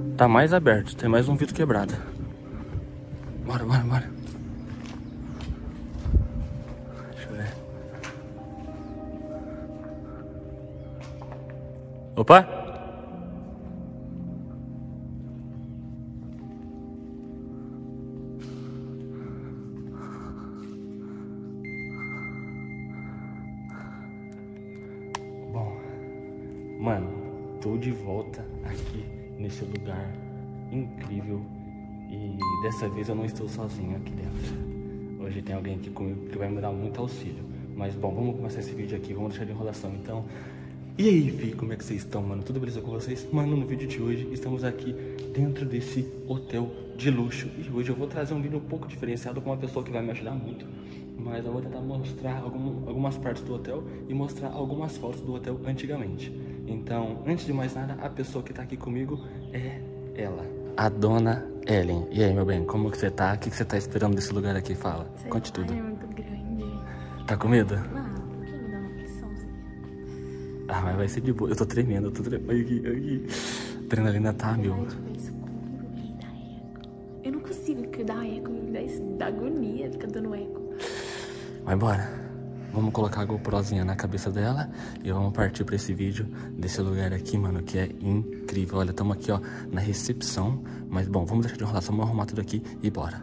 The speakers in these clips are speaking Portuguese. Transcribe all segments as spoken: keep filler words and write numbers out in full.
tá mais aberto, tem mais um vidro quebrado. Bora, bora, bora. Deixa eu ver. Opa! Bom, mano, tô de volta aqui nesse lugar incrível e dessa vez eu não estou sozinho aqui dentro. Hoje tem alguém aqui comigo que vai me dar muito auxílio. Mas bom, vamos começar esse vídeo aqui, vamos deixar de enrolação então. E aí, fi, como é que vocês estão, mano? Tudo beleza com vocês? Mano, no vídeo de hoje estamos aqui dentro desse hotel de luxo e hoje eu vou trazer um vídeo um pouco diferenciado com uma pessoa que vai me ajudar muito. Mas eu vou tentar mostrar algum, algumas partes do hotel e mostrar algumas fotos do hotel antigamente. Então, antes de mais nada, a pessoa que tá aqui comigo é ela, a dona Ellen. E aí, meu bem, como que você tá? O que, que você tá esperando desse lugar aqui? Fala, Sei conte lá, tudo. É muito grande. Tá com medo? Ah, um pouquinho, dá uma pressãozinha. Ah, mas vai ser de boa. Eu tô tremendo, eu tô tremendo. Aqui, aqui. A adrenalina tá mil. Vai, tipo, é escuro e dá eco. Eu não consigo que dá eco, me dá, dá agonia, fica dando eco. Mas bora. Vamos colocar a GoProzinha na cabeça dela e vamos partir pra esse vídeo desse lugar aqui, mano, que é incrível. Olha, estamos aqui, ó, na recepção. Mas, bom, vamos deixar de enrolação, vamos arrumar tudo aqui e bora.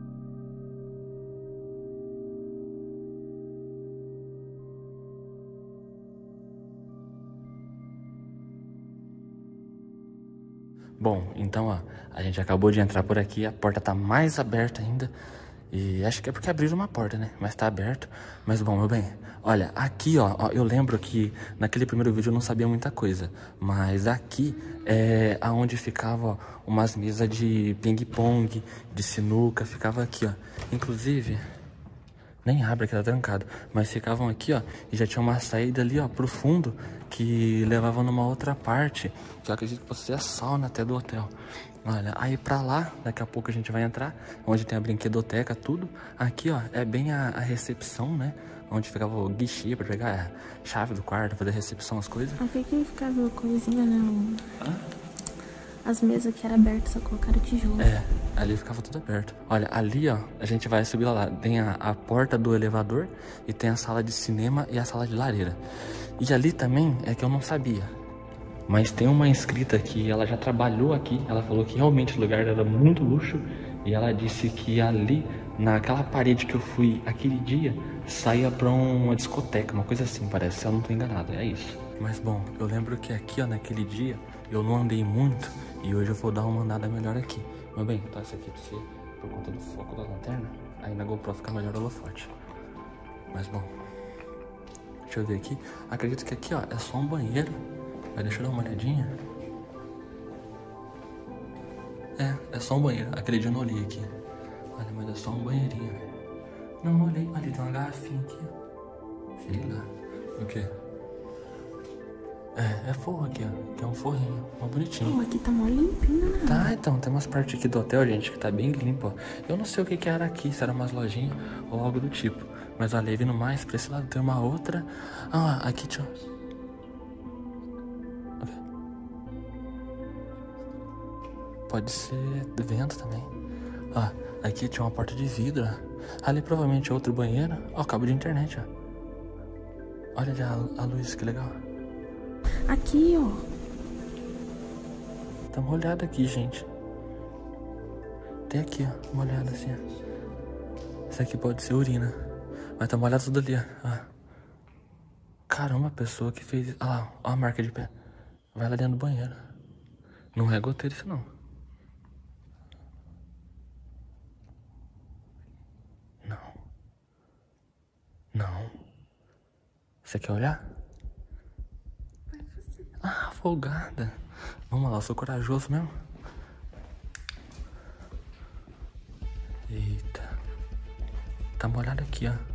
Bom, então, ó, a gente acabou de entrar por aqui, a porta tá mais aberta ainda. E acho que é porque abriram uma porta, né? Mas tá aberto. Mas bom, meu bem, olha, aqui, ó, ó, eu lembro que naquele primeiro vídeo eu não sabia muita coisa. Mas aqui é aonde ficava, ó, umas mesas de ping-pong, de sinuca, ficava aqui, ó. Inclusive, nem abre que tá trancado, mas ficavam aqui, ó, e já tinha uma saída ali, ó, pro fundo, que levava numa outra parte, que eu acredito que fosse a sauna até do hotel. Olha, aí pra lá, daqui a pouco a gente vai entrar, onde tem a brinquedoteca, tudo. Aqui, ó, é bem a, a recepção, né, onde ficava o guichê pra pegar a chave do quarto, fazer a recepção, as coisas. Aqui que ficava coisinha, né? Hã? As mesas que eram abertas, só colocaram tijolo. É, ali ficava tudo aberto. Olha, ali, ó, a gente vai subir lá. Tem a, a porta do elevador e tem a sala de cinema e a sala de lareira. E ali também é que eu não sabia. Mas tem uma inscrita que ela já trabalhou aqui. Ela falou que realmente o lugar era muito luxo. E ela disse que ali, naquela parede que eu fui aquele dia, saía pra uma discoteca, uma coisa assim, parece, se eu não tô enganado, é isso. Mas bom, eu lembro que aqui, ó, naquele dia, eu não andei muito e hoje eu vou dar uma andada melhor aqui. Meu bem, tá essa aqui pra você, por conta do foco da lanterna, aí na GoPro fica melhor o holofote. Mas bom, deixa eu ver aqui, acredito que aqui, ó, é só um banheiro, mas deixa eu dar uma olhadinha. É, é só um banheiro, aquele dia eu não olhei aqui. Olha, mas é só um banheirinho. Não, não olhei, ali tem uma garrafinha aqui, ó. Sei lá, o quê? É, é forro aqui, ó, que é um forrinho, ó, bonitinho. Oh, aqui tá mó limpinho, né? Tá, então, tem umas partes aqui do hotel, gente, que tá bem limpo, ó. Eu não sei o que que era aqui, se era umas lojinhas ou algo do tipo. Mas olha, vindo mais pra esse lado tem uma outra. Ah, aqui tinha... Pode ser de vento também. Ó, aqui tinha uma porta de vidro, ó. Ali provavelmente é outro banheiro. Ó, cabo de internet, ó. Olha já a, a luz, que legal. Aqui, ó. Tá molhado aqui, gente. Tem aqui, ó, molhado assim, ó. Isso aqui pode ser urina. Mas tá molhado tudo ali, ó. Caramba, a pessoa que fez... Ah lá, ó a marca de pé. Vai lá dentro do banheiro. Não é goteiro isso, não. Não. Não. Você quer olhar? Ah, folgada. Vamos lá, eu sou corajoso mesmo. Eita. Tá molhado aqui, ó.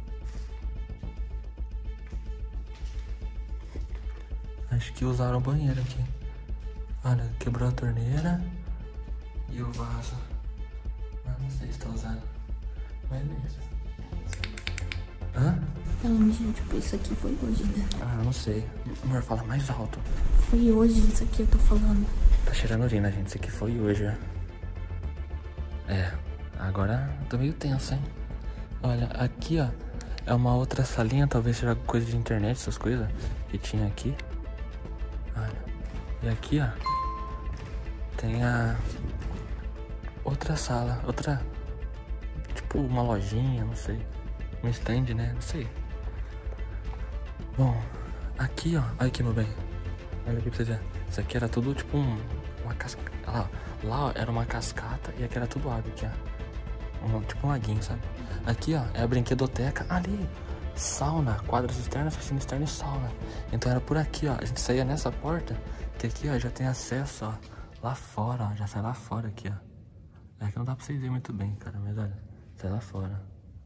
Acho que usaram o banheiro aqui. Olha, quebrou a torneira e o vaso. Ah, não sei se tá usando. Mas beleza. Hã? Não, gente, tipo, isso aqui foi hoje, né? Ah, não sei. Amor, fala mais alto. Foi hoje isso aqui, eu tô falando. Tá cheirando urina, gente. Isso aqui foi hoje, ó. É, agora eu tô meio tenso, hein? Olha, aqui, ó, é uma outra salinha, talvez seja coisa de internet, essas coisas que tinha aqui. Olha, e aqui, ó, tem a outra sala, outra, tipo uma lojinha, não sei, um stand, né, não sei. Bom, aqui, ó, olha aqui, meu bem, olha aqui pra você ver. Isso aqui era tudo tipo um, uma cascata, lá, lá ó, era uma cascata e aqui era tudo água aqui, ó. Um, tipo um laguinho, sabe? Aqui, ó, é a brinquedoteca. Ali, sauna, quadras externas, piscina externa e sauna. Então era por aqui, ó. A gente saía nessa porta, que aqui, ó, já tem acesso, ó, lá fora, ó. Já sai lá fora aqui, ó. É que não dá pra vocês verem muito bem, cara, mas olha, sai lá fora.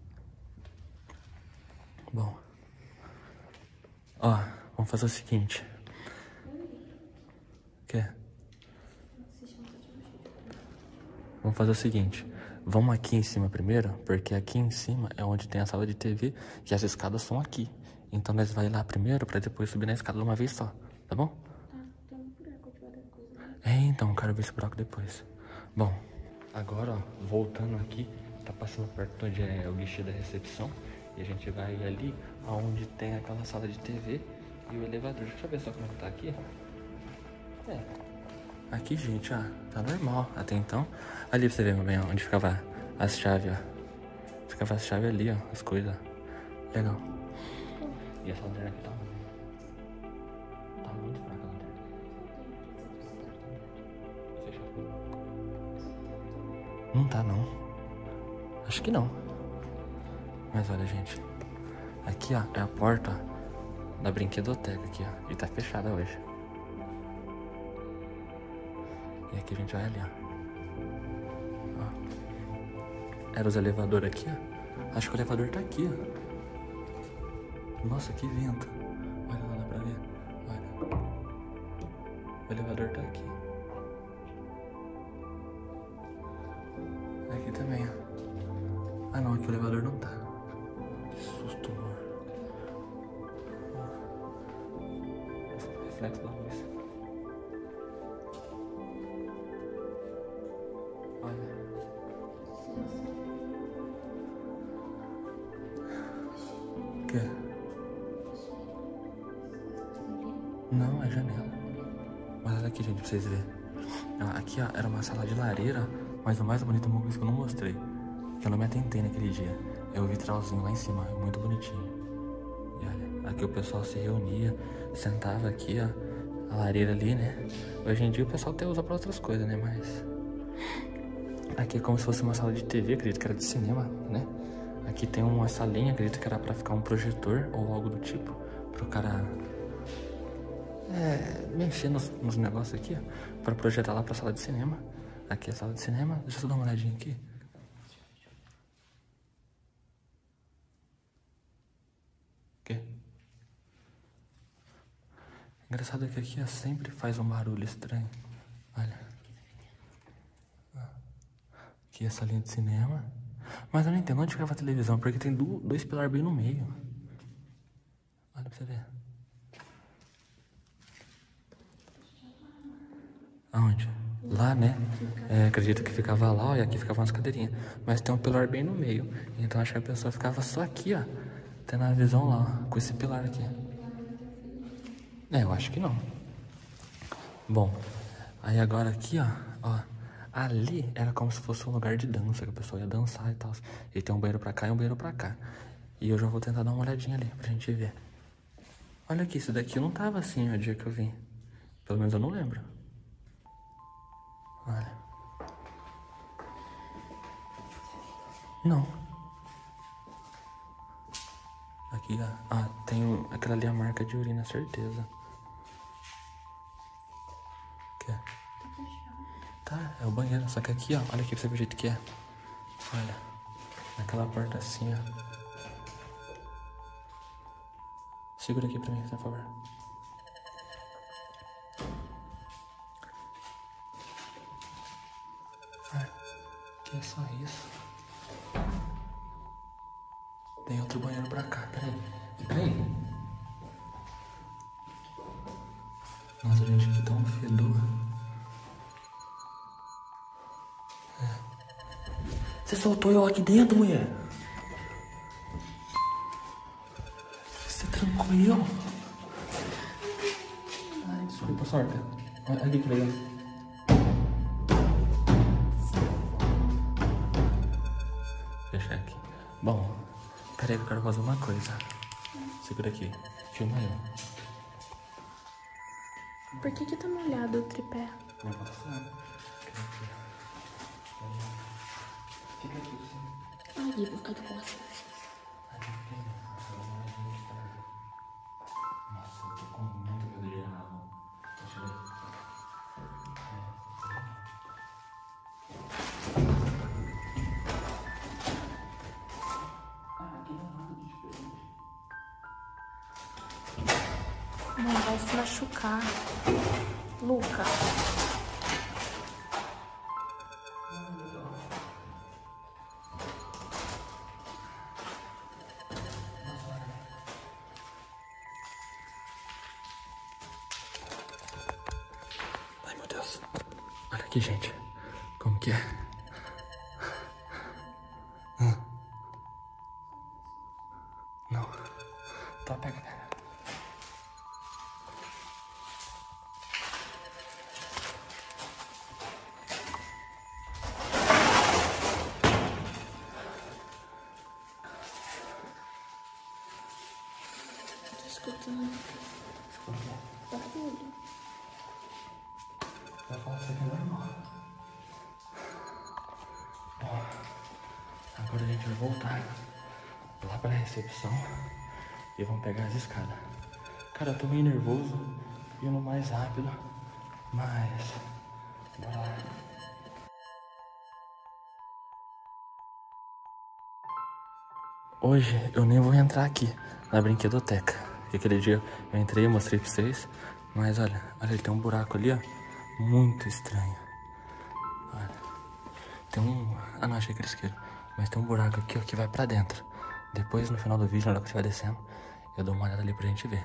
Bom. Ó, vamos fazer o seguinte. O quê? Vamos fazer o seguinte. Vamos aqui em cima primeiro, porque aqui em cima é onde tem a sala de T V e as escadas são aqui. Então nós vai lá primeiro pra depois subir na escada de uma vez só, tá bom? Tá, tem um buraco de várias coisas, né? É, então, eu quero ver esse buraco depois. Bom, agora, ó, voltando aqui, tá passando perto onde é o guichê da recepção. E a gente vai ali, aonde tem aquela sala de T V e o elevador. Deixa eu ver só como é que tá aqui. É. Aqui, gente, ó, tá normal até então. Ali pra você ver, meu bem, ó, onde ficava as chaves, ó. Ficava as chaves ali, ó, as coisas. Legal. E essa lanterna aqui tá muito, tá muito fraca a lanterna. Fechou. Não tá, não. Acho que não. Mas olha, gente. Aqui, ó, é a porta, ó, da brinquedoteca aqui, ó. E tá fechada hoje. E aqui a gente vai ali, ó. Ó. Era os elevadores aqui, ó. Acho que o elevador tá aqui, ó. Nossa, que vento. Olha lá, dá pra ver. Olha. O elevador tá aqui. Aqui também, ó. Ah, não, aqui o elevador não tá. Que susto, amor. Reflexo da luz. Olha. O quê? Não, é janela. Mas olha aqui, gente, pra vocês verem. Aqui, ó, era uma sala de lareira, mas o mais bonito é uma coisa que eu não mostrei. Que eu não me atentei naquele dia. É o vitralzinho lá em cima, é muito bonitinho. E olha, aqui o pessoal se reunia, sentava aqui, ó, a lareira ali, né? Hoje em dia o pessoal até usa pra outras coisas, né? Mas... aqui é como se fosse uma sala de T V, acredito que era de cinema, né? Aqui tem uma salinha, acredito que era pra ficar um projetor ou algo do tipo. Pro cara... É... mexer nos, nos negócios aqui, ó. Pra projetar lá pra sala de cinema. Aqui é a sala de cinema. Deixa eu dar uma olhadinha aqui. O quê? Engraçado é que aqui ó, sempre faz um barulho estranho. Olha. Aqui é a salinha de cinema. Mas eu não entendo onde ficava a televisão, porque tem dois pilares bem no meio. Olha pra você ver. Aonde? Lá, né? É, acredito que ficava lá, ó, e aqui ficavam as cadeirinhas. Mas tem um pilar bem no meio. Então acho que a pessoa ficava só aqui, ó. Tendo a visão lá, ó, com esse pilar aqui. É, eu acho que não. Bom, aí agora aqui, ó, ó. Ali era como se fosse um lugar de dança, que a pessoa ia dançar e tal. E tem um banheiro pra cá e um banheiro pra cá. E eu já vou tentar dar uma olhadinha ali, pra gente ver. Olha aqui, isso daqui não tava assim ó, o dia que eu vim. Pelo menos eu não lembro. Olha. Não. Aqui, ó. Ah, tem o, aquela ali é a marca de urina, certeza. Que é? Tá, é o banheiro. Só que aqui, ó. Olha aqui pra você ver o jeito que é. Olha. Naquela porta assim, ó. Segura aqui pra mim, por favor. Ah, que é só isso. Tem outro banheiro pra cá, peraí. Ei. Nossa, gente, aqui tá um fedor. É. Você soltou eu aqui dentro, mulher? Você trancou eu? Ai, desculpa, sorte. Olha aqui que legal. Fechar aqui. Bom, peraí que eu quero fazer uma coisa. Segura aqui. Filma eu. Por que que tá molhado o tripé? Não vai passar. Fica aqui, sim. Ai, vou ficar de costas. Nossa, eu tô com muito medo de errar. Deixa eu ver. Ah, aqui não é nada de diferente. Não, vai se machucar. Luca. Ai, meu Deus. Olha aqui, gente. Como que é? Hum. Não. Tá, pega, pega. Tô escutando barulho. Vai falar que isso aqui é normal. Bom, agora a gente vai voltar lá pra recepção e vamos pegar as escadas. Cara, eu tô meio nervoso, indo mais rápido, mas bora lá. Hoje eu nem vou entrar aqui na brinquedoteca. Porque aquele dia eu entrei e mostrei pra vocês. Mas olha, olha, tem um buraco ali, ó. Muito estranho. Olha. Tem um... Ah, não, achei que era isqueiro. Mas tem um buraco aqui, ó, que vai pra dentro. Depois, no final do vídeo, na hora que estiver descendo, eu dou uma olhada ali pra gente ver.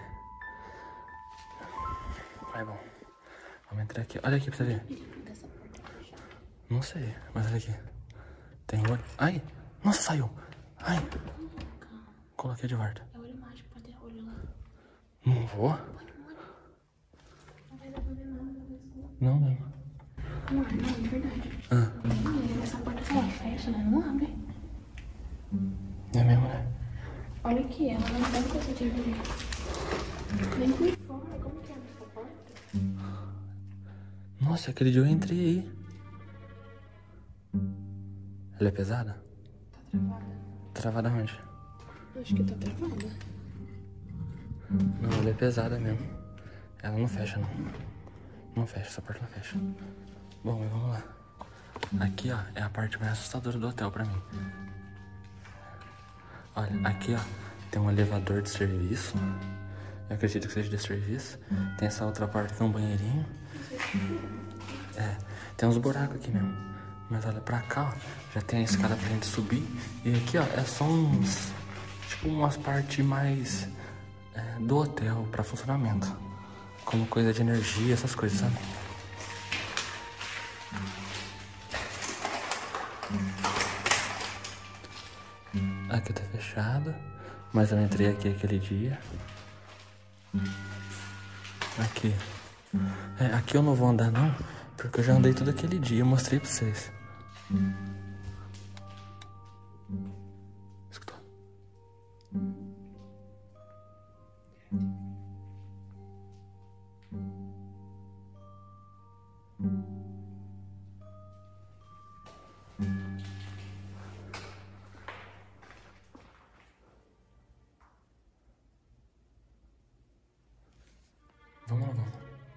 Vai, bom. Vamos entrar aqui. Olha aqui pra você ver. Não sei, mas olha aqui. Tem um olho. Ai! Nossa, saiu! Ai! Coloquei de volta. É olho mágico, pode ter olho lá. Não vou? Não vai dar pra ver nada. Não, não. Amor, não, de verdade. Ah. Essa porta só fecha, né? Não abre. É mesmo, né? Olha aqui, ela não tem coisa de abrir. Nem por fora, como que abre essa porta? Nossa, aquele dia eu entrei aí. Ela é pesada? Tá travada? Travada onde? Acho que tá travada. Não, ela é pesada mesmo. Ela não fecha, não. Não fecha, essa porta não fecha. Bom, mas vamos lá. Aqui, ó, é a parte mais assustadora do hotel pra mim. Olha, aqui, ó, tem um elevador de serviço. Eu acredito que seja de serviço. Tem essa outra porta que é um banheirinho. É, tem uns buracos aqui mesmo. Mas olha pra cá, ó, já tem a escada pra gente subir. E aqui, ó, é só uns... Tipo, umas partes mais é, do hotel pra funcionamento. Como coisa de energia, essas coisas, sabe? Aqui tá fechado. Mas eu entrei aqui aquele dia. Aqui. É, aqui eu não vou andar não, porque eu já andei todo aquele dia, eu mostrei pra vocês. Escutou? Vamos lá, vamos.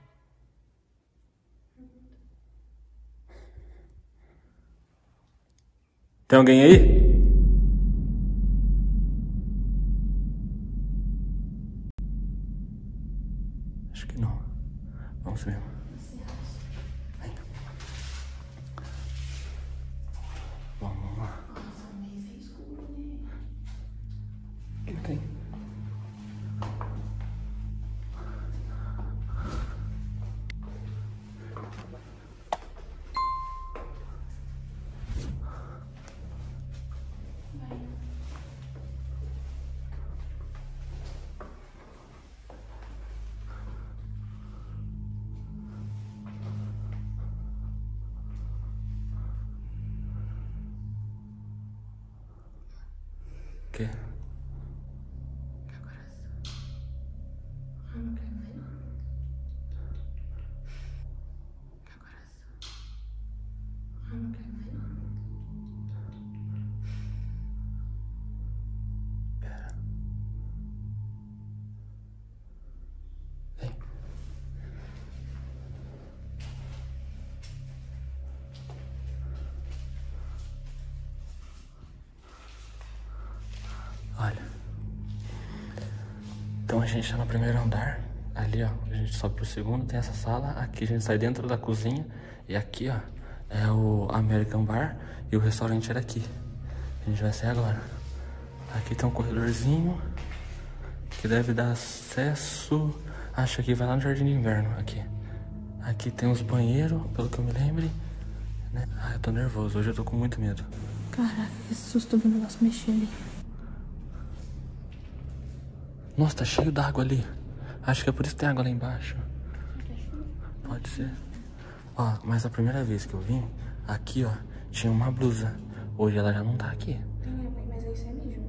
Tem alguém aí? Acho que não. Vamos mesmo. Vem. Vamos lá. O que tem? O quê? Meu coração. Eu não quero ver, não. Meu coração. Eu não quero ver, não. Pera. Vem. Olha. Então a gente tá no primeiro andar. Ali, ó, a gente sobe pro segundo, tem essa sala. Aqui a gente sai dentro da cozinha. E aqui, ó, é o American Bar. E o restaurante era aqui. A gente vai sair agora. Aqui tem um corredorzinho que deve dar acesso. Acho que vai lá no Jardim de Inverno. Aqui. Aqui tem os banheiros, pelo que eu me lembre, né? Ah, eu tô nervoso. Hoje eu tô com muito medo. Caraca, que susto do negócio mexer ali. Nossa, tá cheio d'água ali. Acho que é por isso que tem água lá embaixo. Pode ser. Ó, mas a primeira vez que eu vim, aqui, ó, tinha uma blusa. Hoje ela já não tá aqui. Mas aí isso é mijo.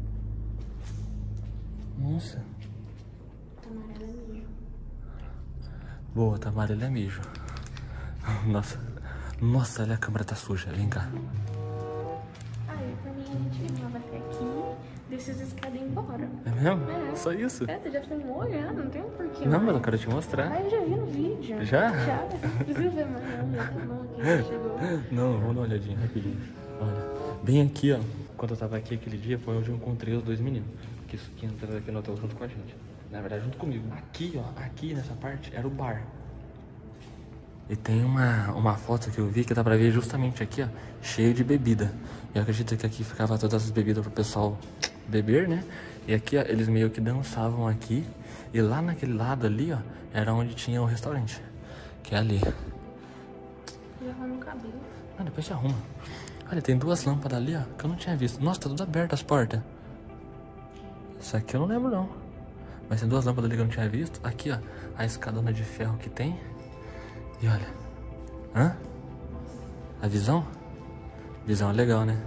Nossa. Tamarela é mijo. Boa, tá amarelo é mijo. Nossa. Nossa, olha, a câmera tá suja. Vem cá. Aí, pra mim, a gente filmava até aqui, desce as escadas e ir embora. É mesmo? É. Só isso? É, você já filmou já, não tem um porquê. Não, mais. mas eu quero te mostrar. Ah, eu já vi no vídeo. Já? Já. Precisa ver mais, não, já tá bom aqui, já chegou. Não, vamos dar uma olhadinha rapidinho. Olha, bem aqui, ó. Quando eu tava aqui aquele dia, foi onde eu encontrei os dois meninos. Que, que entraram aqui no hotel junto com a gente. Na verdade, junto comigo. Aqui, ó, aqui nessa parte, era o bar. E tem uma, uma foto que eu vi que dá pra ver justamente aqui, ó, cheio de bebida. E eu acredito que aqui ficava todas as bebidas pro pessoal beber, né? E aqui, ó, eles meio que dançavam aqui. E lá naquele lado ali, ó, era onde tinha o restaurante. Que é ali. E arruma o cabelo. Ah, depois você arruma. Olha, tem duas lâmpadas ali, ó, que eu não tinha visto. Nossa, tá tudo aberto as portas. Isso aqui eu não lembro, não. Mas tem duas lâmpadas ali que eu não tinha visto. Aqui, ó, a escadona de ferro que tem. E olha. Hã? A visão? Visão é legal, né?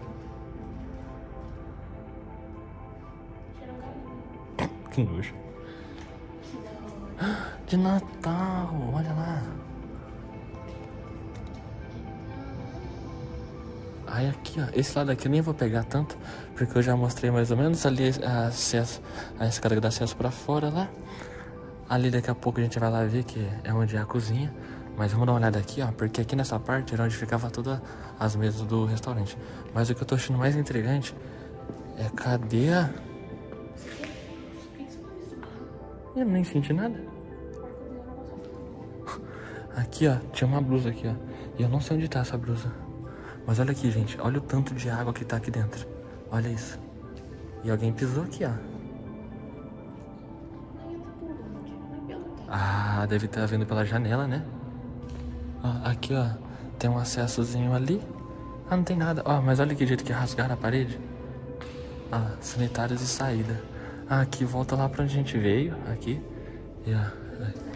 Que nojo. De Natal, olha lá. Aí aqui, ó, esse lado aqui eu nem vou pegar tanto, porque eu já mostrei mais ou menos ali a, acesso, a escada que dá acesso pra fora lá. Ali daqui a pouco a gente vai lá ver que é onde é a cozinha. Mas vamos dar uma olhada aqui, ó, porque aqui nessa parte era onde ficava todas as mesas do restaurante. Mas o que eu tô achando mais intrigante é cadê a... Eu nem senti nada. Aqui, ó, tinha uma blusa aqui, ó. E eu não sei onde tá essa blusa. Mas olha aqui, gente. Olha o tanto de água que tá aqui dentro. Olha isso. E alguém pisou aqui, ó. Ah, deve estar vindo pela janela, né? Ó, aqui, ó. Tem um acessozinho ali. Ah, não tem nada. Ó, mas olha que jeito que rasgaram a parede. Ah, sanitários e saída. Ah, aqui volta lá pra onde a gente veio. Aqui. E, ó.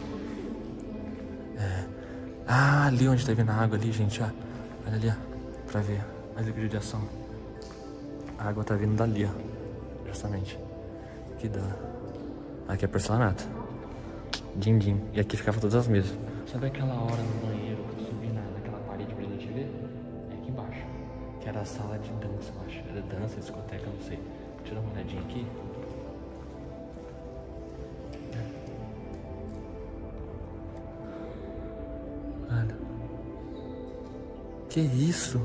É. Ah, ali onde tá vindo a água ali, gente, ó. Olha ali, ó. Pra ver. Olha que judiação. A água tá vindo dali, ó. Justamente. Que dá. Aqui é porcelanato. Din, din. E aqui ficava todas as mesas. Sabe aquela hora no banheiro que eu subi na, naquela parede pra gente ver? É aqui embaixo. Que era a sala de dança, eu acho. Era dança, discoteca, não sei. Deixa eu dar uma olhadinha aqui. Olha. Que isso?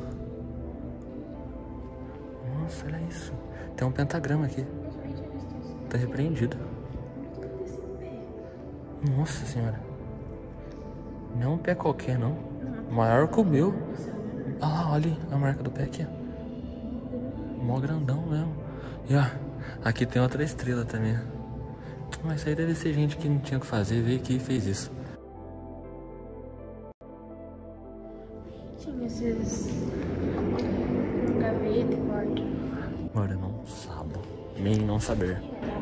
Nossa, olha isso. Tem um pentagrama aqui. Tá repreendido. Nossa senhora. Não é um pé qualquer, não. Maior que o meu. Olha lá, olha a marca do pé aqui. Mó grandão mesmo. E ó, aqui tem outra estrela também. Mas isso aí deve ser gente que não tinha o que fazer, veio aqui e fez isso. Tinha esses... gaveta e porta. Agora eu não sabo. Nem não saber.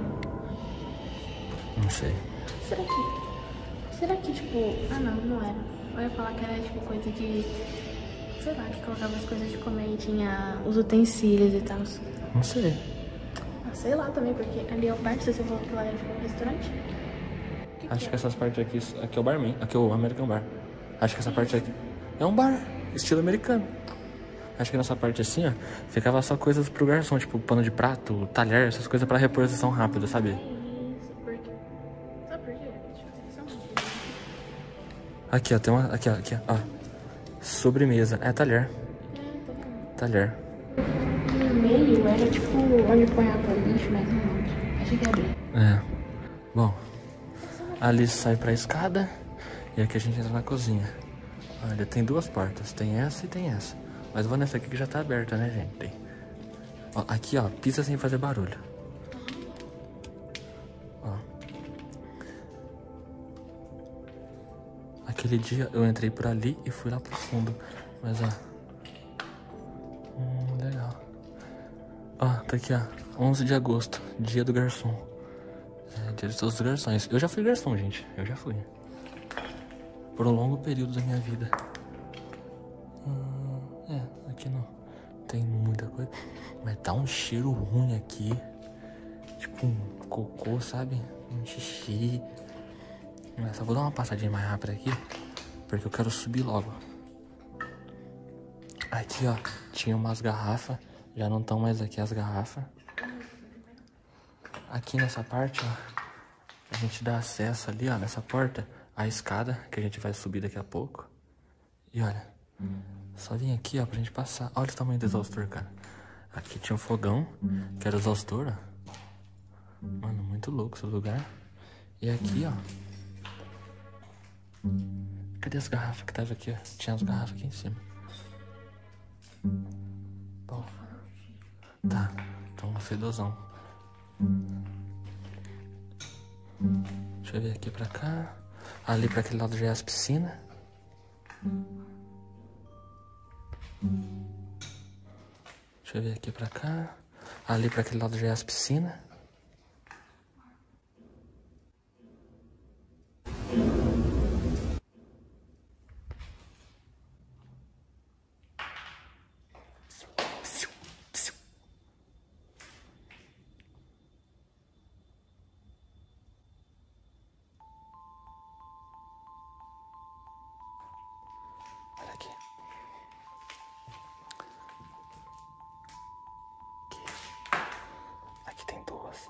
Não sei. Será que... Será que, tipo... Ah, não, não era. Eu ia falar que era, tipo, coisa de... Sei lá, que colocava as coisas de comer e tinha os utensílios e tal. Não sei. sei lá também, porque ali é o bar, se você falou que lá era tipo um restaurante. Que Acho que que é? essas partes aqui, aqui é o barman, aqui é o American Bar. Acho que essa parte aqui é um bar, estilo americano. Acho que nessa parte assim, ó, ficava só coisas pro garçom, tipo pano de prato, talher, essas coisas pra reposição rápida, sabe? É isso, porque... Sabe por quê? Deixa eu ver, só um pouquinho. Aqui, ó, tem uma, aqui, ó, aqui, ó. Sobremesa, é talher, É, tá vendo? talher. No meio era tipo onde põe água lixo, mas não. Achei que ia abrir. É, bom, ali sai pra escada e aqui a gente entra na cozinha. Olha, tem duas portas, tem essa e tem essa. Mas vou nessa aqui que já tá aberta, né, gente? Tem. Ó, aqui, ó, pisa sem fazer barulho. Ó. Aquele dia eu entrei por ali e fui lá pro fundo. Mas, ó. Hum, legal. Ó, tá aqui, ó. onze de agosto, dia do garçom. É, dia de todos os garçons. Eu já fui garçom, gente. Eu já fui. Por um longo período da minha vida. Hum, é, aqui não tem muita coisa. Mas tá um cheiro ruim aqui. Tipo um cocô, sabe? Um xixi. Mas só vou dar uma passadinha mais rápida aqui. Porque eu quero subir logo. Aqui, ó. Tinha umas garrafas. Já não estão mais aqui as garrafas. Aqui nessa parte, ó. A gente dá acesso ali, ó. Nessa porta. A escada. Que a gente vai subir daqui a pouco. E olha. Só vim aqui, ó. Pra gente passar. Olha o tamanho do exaustor, cara. Aqui tinha um fogão. Que era o exaustor, ó. Mano, muito louco esse lugar. E aqui, ó. Cadê as garrafas que tava aqui, ó? Tinha as garrafas aqui em cima. Bom. Tá. Então, um fedozão. Deixa eu ver aqui pra cá. Ali pra aquele lado já é as piscinas. Deixa eu ver aqui pra cá. Ali pra aquele lado já é as piscinas. Olha aqui. Aqui. Aqui tem duas.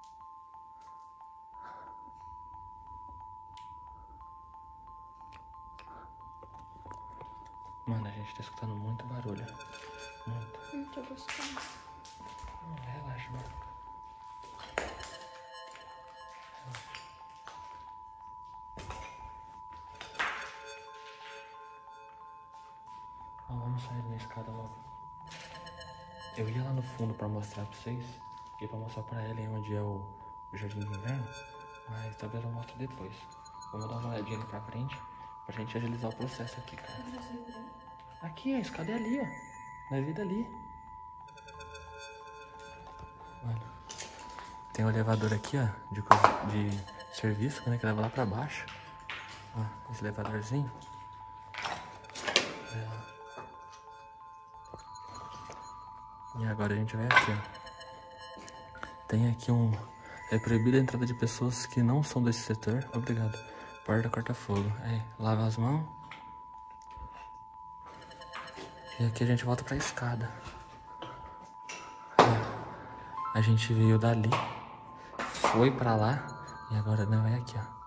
Mano, a gente tá escutando muito barulho. Muito. Hum, tô gostando. Hum, relaxa, mano. Ó, vamos sair na escada logo. Eu ia lá no fundo pra mostrar pra vocês. E pra mostrar pra ela onde é o Jardim de Inverno. Mas talvez eu mostre depois. Vamos dar uma olhadinha ali pra frente. Pra gente agilizar o processo aqui, cara. Aqui, a escada é ali, ó. Na vida ali. Mano. Tem um elevador aqui, ó. De, coisa, de serviço, né? Que leva lá pra baixo. Ó, esse elevadorzinho. É. E agora a gente vai aqui, ó. Tem aqui um... É proibida a entrada de pessoas que não são desse setor. Obrigado. Porta corta-fogo. Aí, lava as mãos. E aqui a gente volta pra escada. Ó, a gente veio dali. Foi pra lá. E agora não é aqui, ó.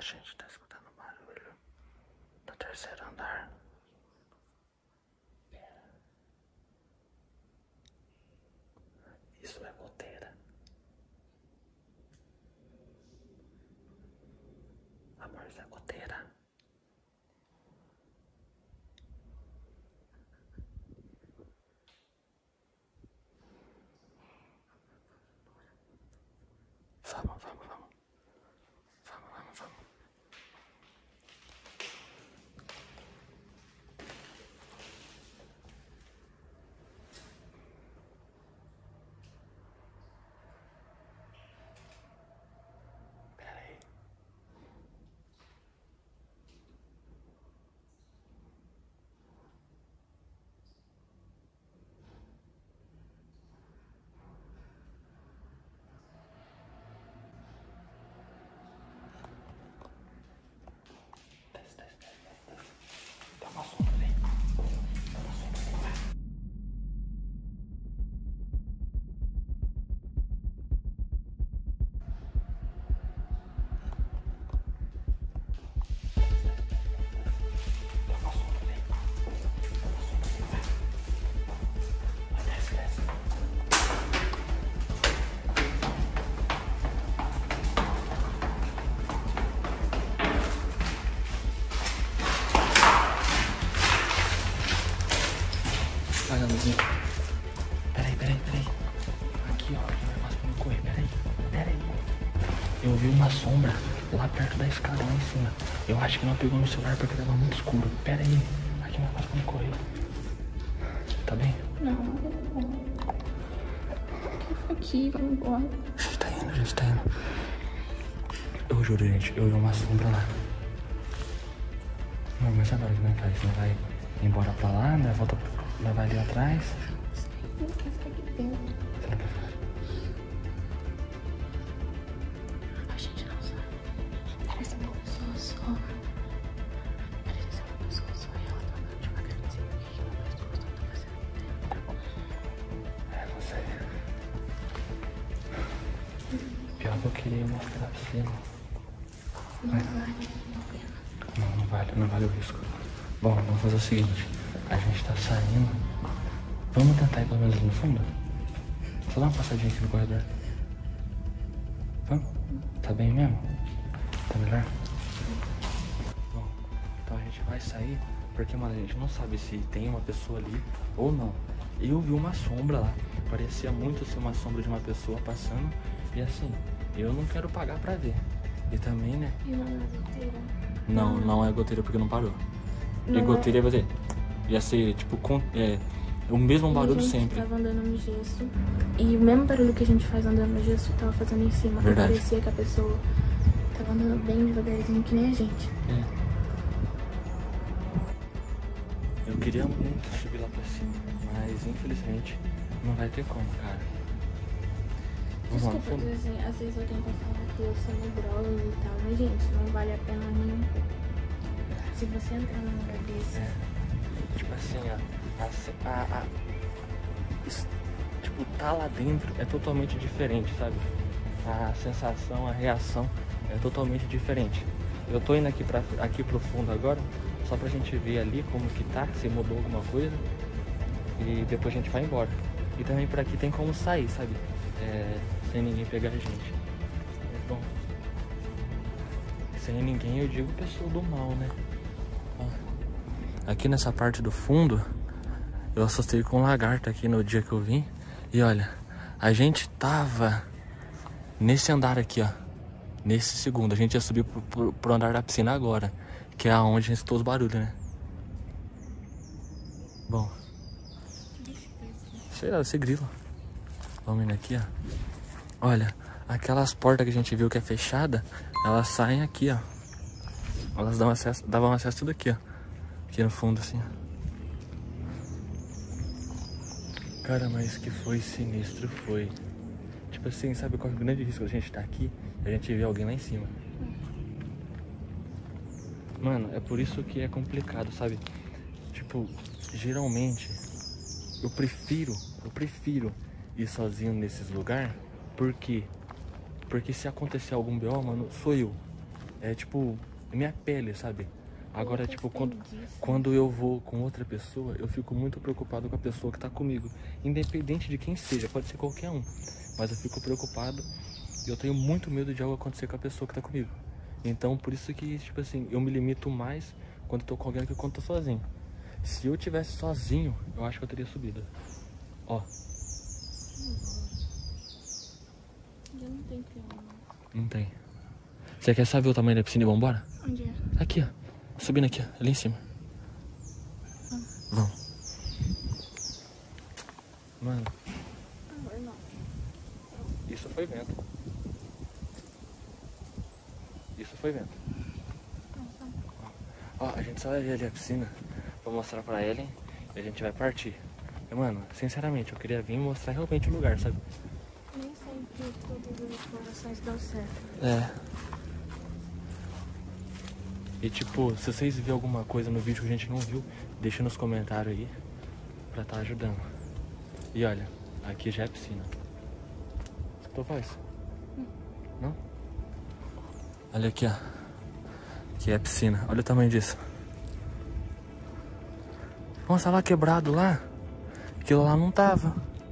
gente tá escutando barulho no terceiro andar. Isso é goteira. Amor, isso é goteira. Vamos, vamos, vamos. Vamos, vamos, vamos. Pera aí. Desce, desce, desce, desce. Tem uma sombra ali. Tem uma sombra ali, vai. Tem uma sombra ali. Tem uma sombra ali, vai. Vai, desce, desce. Olha a luzinha. Peraí, peraí, peraí. Aqui, ó. Que negócio pra não correr. Peraí, peraí. Eu vi uma sombra lá perto da escada, lá em cima. Eu acho que não pegou no celular porque tava muito escuro. Peraí. Aqui não negócio pra não correr. Tá bem? Não, não. Fica aqui, vamos embora. A gente tá indo, a gente tá indo. Eu juro, gente, eu vi uma sombra lá. Não, mas agora que não faz? Você não vai embora pra lá, né? Volta pra... Ela vai ali atrás. Não quer ficar aqui dentro. Você não quer ficar? A gente não sabe. Parece uma pessoa só. Parece ser uma pessoa só e ela tá andando devagarzinho. E ela vai encostando pra você dentro. É, não sei. Pior que eu queria mostrar pra você. Não vale a pena. Não, não vale, não vale o risco. Bom, vamos fazer o seguinte. A gente tá saindo. Vamos tentar ir pelo menos no fundo? Só dá uma passadinha aqui no corredor. Vamos? Tá bem mesmo? Tá melhor? Bom, então a gente vai sair. Porque, mano, a gente não sabe se tem uma pessoa ali ou não. Eu vi uma sombra lá. Parecia muito ser uma sombra de uma pessoa passando. E assim, eu não quero pagar pra ver. E também, né? E não é goteira? Não, não é goteira porque não parou. Não E goteira é... ia fazer. Ia ser, tipo, com, é, o mesmo barulho a gente sempre. tava andando no gesso. E o mesmo barulho que a gente faz andando no gesso tava fazendo em cima. Verdade. E parecia que a pessoa tava andando bem devagarzinho, que nem a gente. É. Eu queria muito subir lá pra cima, mas infelizmente não vai ter como, cara. Vamos lá no Desculpa, fundo? assim, às vezes eu tento falar que eu sou medrosa e tal, mas gente, não vale a pena nem um pouco. Se você entrar num lugar desse... É. Tipo assim, ó, a, a, a, isso, tipo, tá lá dentro é totalmente diferente, sabe? A sensação, a reação é totalmente diferente. Eu tô indo aqui, pra, aqui pro fundo agora, só pra gente ver ali como que tá, se mudou alguma coisa. E depois a gente vai embora. E também por aqui tem como sair, sabe? É, sem ninguém pegar a gente. É bom. Sem ninguém eu digo pessoa do mal, né? Aqui nessa parte do fundo, eu assustei com um lagarto aqui no dia que eu vim. E olha, a gente tava nesse andar aqui, ó. Nesse segundo, a gente ia subir pro, pro, pro andar da piscina agora. Que é onde a gente escutou os barulhos, né? Bom. Sei lá, esse grilo. Vamos indo aqui, ó. Olha, aquelas portas que a gente viu que é fechada, elas saem aqui, ó. Elas dão acesso, davam acesso tudo aqui, ó. Aqui no fundo, assim, ó. Cara, mas que foi sinistro, foi. Tipo assim, sabe qual é o grande risco da gente estar aqui? A gente ver alguém lá em cima. Mano, é por isso que é complicado, sabe? Tipo, geralmente, eu prefiro, eu prefiro ir sozinho nesses lugares. Por quê? Porque se acontecer algum B O, mano, sou eu. É tipo, minha pele, sabe? Agora, tipo, quando, quando eu vou com outra pessoa, eu fico muito preocupado com a pessoa que tá comigo. Independente de quem seja, pode ser qualquer um. Mas eu fico preocupado e eu tenho muito medo de algo acontecer com a pessoa que tá comigo. Então, por isso que, tipo assim, eu me limito mais quando eu tô com alguém do que quando eu tô sozinho. Se eu tivesse sozinho, eu acho que eu teria subido. Ó. Já não tem criança. Não tem. Você quer saber o tamanho da piscina e vambora? Onde é? Aqui, ó. Subindo aqui, ó. Ali em cima. Ah. Vamos. Mano. Ah, não. Isso foi vento. Isso foi vento. Nossa. Ó, a gente só vai ver ali a piscina. Vou mostrar pra Ellen e a gente vai partir. E, mano, sinceramente, eu queria vir mostrar realmente o lugar, sabe? Nem sempre todas as explorações dão certo. É. E tipo, se vocês viram alguma coisa no vídeo que a gente não viu, deixa nos comentários aí pra tá ajudando. E olha, aqui já é piscina. Escutou voz? Hum. Não? Olha aqui, ó. Aqui é a piscina. Olha o tamanho disso. Nossa, lá quebrado lá. Aquilo lá não tava.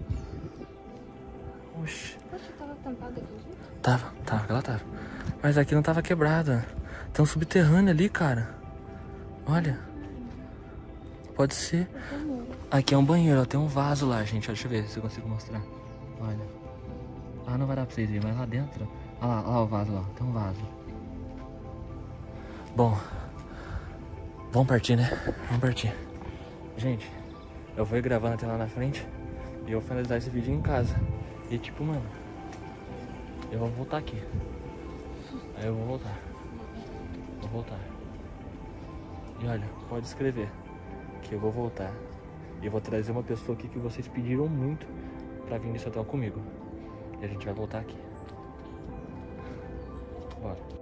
Oxi. Poxa, tava tampado aqui, gente? Tava, tava, ela tava. Mas aqui não tava quebrada. Tem um subterrâneo ali, cara. Olha. Pode ser. Aqui é um banheiro, ó. Tem um vaso lá, gente. Deixa eu ver se eu consigo mostrar. Olha. Ah, não vai dar pra vocês verem, mas lá dentro. Olha lá, olha lá o vaso lá. Tem um vaso. Bom. Vamos partir, né? Vamos partir. Gente, eu vou ir gravando até lá na frente. E eu vou finalizar esse vídeo em casa. E tipo, mano, eu vou voltar aqui. Aí eu vou voltar. Vou voltar. E olha, pode escrever que eu vou voltar. E eu vou trazer uma pessoa aqui que vocês pediram muito pra vir nesse hotel comigo. E a gente vai voltar aqui. Bora.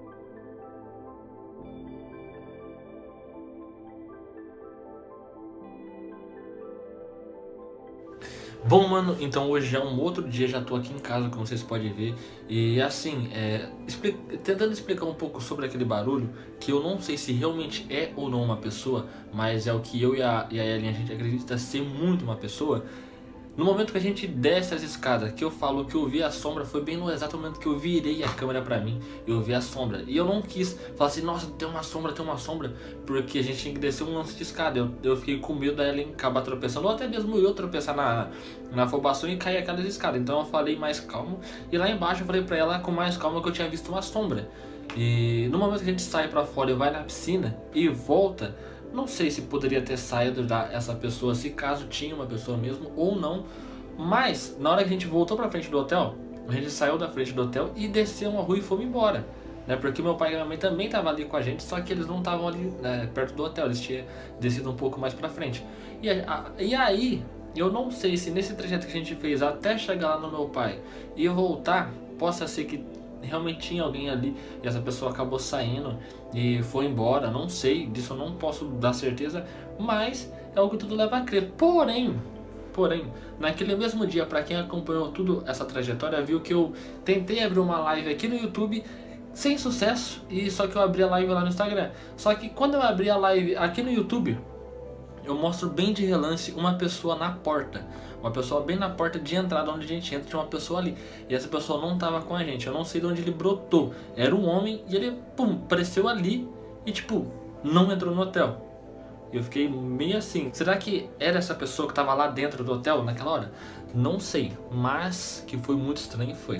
Bom, mano, então hoje já é um outro dia, já tô aqui em casa, como vocês podem ver. E assim, é, explica, tentando explicar um pouco sobre aquele barulho, que eu não sei se realmente é ou não uma pessoa, mas é o que eu e a, e a Ellen, a gente acredita ser muito uma pessoa. No momento que a gente desce as escadas, que eu falo que eu vi a sombra, foi bem no exato momento que eu virei a câmera pra mim, eu vi a sombra. E eu não quis falar assim, nossa, tem uma sombra, tem uma sombra, porque a gente tinha que descer um lance de escada. Eu, eu fiquei com medo da Ellen acabar tropeçando, ou até mesmo eu tropeçar na, na afobação e cair aquelas escadas. Então eu falei mais calmo, e lá embaixo eu falei pra ela com mais calma que eu tinha visto uma sombra. E no momento que a gente sai pra fora e vai na piscina e volta, não sei se poderia ter saído da essa pessoa, se caso tinha uma pessoa mesmo ou não. Mas na hora que a gente voltou pra frente do hotel, a gente saiu da frente do hotel e desceu uma rua e fomos embora, né? Porque meu pai e minha mãe também estavam ali com a gente, só que eles não estavam ali, né, perto do hotel, eles tinham descido um pouco mais pra frente. E, a, e aí, eu não sei se nesse trajeto que a gente fez até chegar lá no meu pai e voltar, possa ser que realmente tinha alguém ali e essa pessoa acabou saindo e foi embora, não sei, disso eu não posso dar certeza, mas é o que tudo leva a crer. Porém, porém, naquele mesmo dia, para quem acompanhou tudo essa trajetória, viu que eu tentei abrir uma live aqui no YouTube sem sucesso, e só que eu abri a live lá no Instagram. Só que quando eu abri a live aqui no YouTube, eu mostro bem de relance uma pessoa na porta. Uma pessoa bem na porta de entrada, onde a gente entra, tinha uma pessoa ali. E essa pessoa não tava com a gente, eu não sei de onde ele brotou. Era um homem e ele, pum, apareceu ali e tipo, não entrou no hotel. Eu fiquei meio assim, será que era essa pessoa que tava lá dentro do hotel naquela hora? Não sei, mas que foi muito estranho, foi.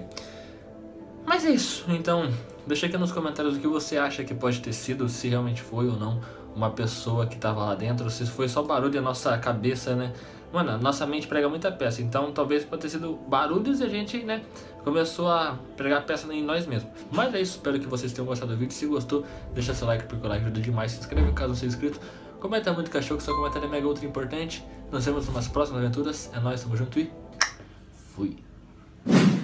Mas é isso, então deixa aqui nos comentários o que você acha que pode ter sido, se realmente foi ou não uma pessoa que tava lá dentro, se foi só barulho da nossa cabeça, né? Mano, a nossa mente prega muita peça, então talvez pode ter sido barulhos e a gente, né, começou a pregar peça em nós mesmos. Mas é isso, espero que vocês tenham gostado do vídeo. Se gostou, deixa seu like, porque o like ajuda demais. Se inscreve caso não seja inscrito. Comenta muito, cachorro, que seu comentário é mega ultra importante. Nos vemos nas próximas aventuras. É nóis, tamo junto e fui.